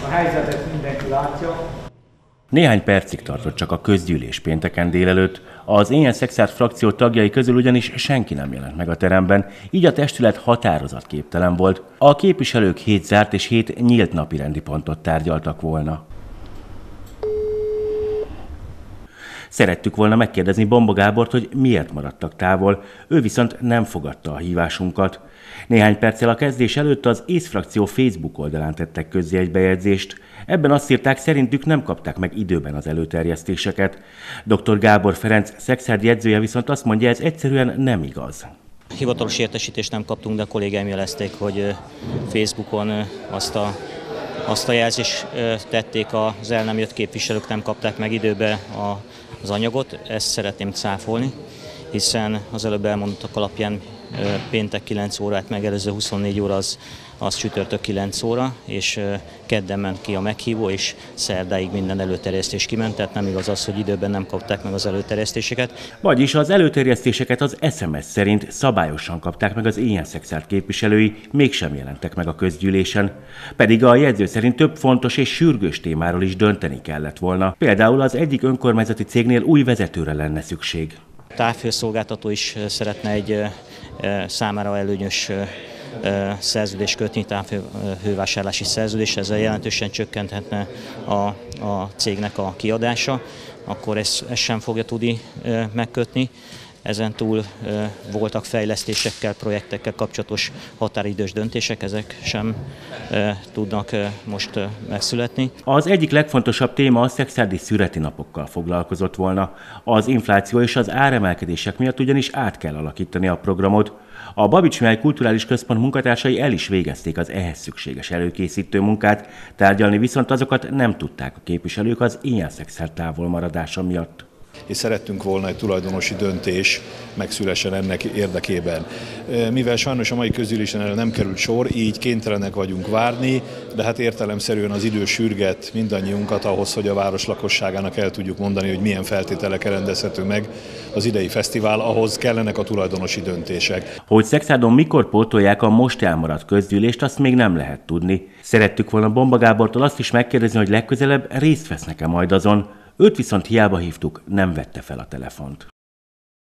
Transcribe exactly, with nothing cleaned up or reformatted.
A helyzetet mindenki látja. Néhány percig tartott csak a közgyűlés pénteken délelőtt, az Éhen Szexárd frakció tagjai közül ugyanis senki nem jelent meg a teremben, így a testület határozatképtelen volt. A képviselők hét zárt és hét nyílt napirendi pontot tárgyaltak volna. Szerettük volna megkérdezni Bomba Gábort, hogy miért maradtak távol, ő viszont nem fogadta a hívásunkat. Néhány perccel a kezdés előtt az észfrakció Facebook oldalán tettek közzé egy bejegyzést. Ebben azt írták, szerintük nem kapták meg időben az előterjesztéseket. doktor Gábor Ferenc, Szexárd jegyzője viszont azt mondja, ez egyszerűen nem igaz. Hivatalos értesítést nem kaptunk, de a kollégáim jelezték, hogy Facebookon azt a, azt a jelzést tették, az el nem jött képviselők nem kapták meg időbe a, az anyagot. Ezt szeretném cáfolni, hiszen az előbb elmondottak alapján péntek kilenc órát megelőző huszonnégy óra az, az csütörtök kilenc óra, és kedden ment ki a meghívó, és szerdáig minden előterjesztés kiment, tehát nem igaz az, hogy időben nem kapták meg az előterjesztéseket. Vagyis az előterjesztéseket az es em es szerint szabályosan kapták meg az Éhen Szexárd képviselői, mégsem jelentek meg a közgyűlésen. Pedig a jegyző szerint több fontos és sürgős témáról is dönteni kellett volna. Például az egyik önkormányzati cégnél új vezetőre lenne szükség. A távhőszolgáltató is szeretne egy számára előnyös szerződést kötni, távhővásárlási szerződés, ezzel jelentősen csökkenthetne a, a cégnek a kiadása, akkor ezt, ezt sem fogja tudni megkötni. Ezen túl voltak fejlesztésekkel, projektekkel kapcsolatos határidős döntések, ezek sem tudnak most megszületni. Az egyik legfontosabb téma a szexárdi szüreti napokkal foglalkozott volna. Az infláció és az áremelkedések miatt ugyanis át kell alakítani a programot. A Babits Mihály Kulturális Központ munkatársai el is végezték az ehhez szükséges előkészítő munkát, tárgyalni viszont azokat nem tudták a képviselők az Éhen Szexárd távolmaradása miatt. És szerettünk volna egy tulajdonosi döntés megszülessen ennek érdekében. Mivel sajnos a mai közgyűlésen erre nem került sor, így kénytelenek vagyunk várni, de hát értelemszerűen az idő sürget mindannyiunkat ahhoz, hogy a város lakosságának el tudjuk mondani, hogy milyen feltételekkel rendezhető meg az idei fesztivál, ahhoz kellenek a tulajdonosi döntések. Hogy Szexárdon mikor pótolják a most elmaradt közgyűlést, azt még nem lehet tudni. Szerettük volna Bomba Gábortól azt is megkérdezni, hogy legközelebb részt vesznek-e majd azon. Őt viszont hiába hívtuk, nem vette fel a telefont.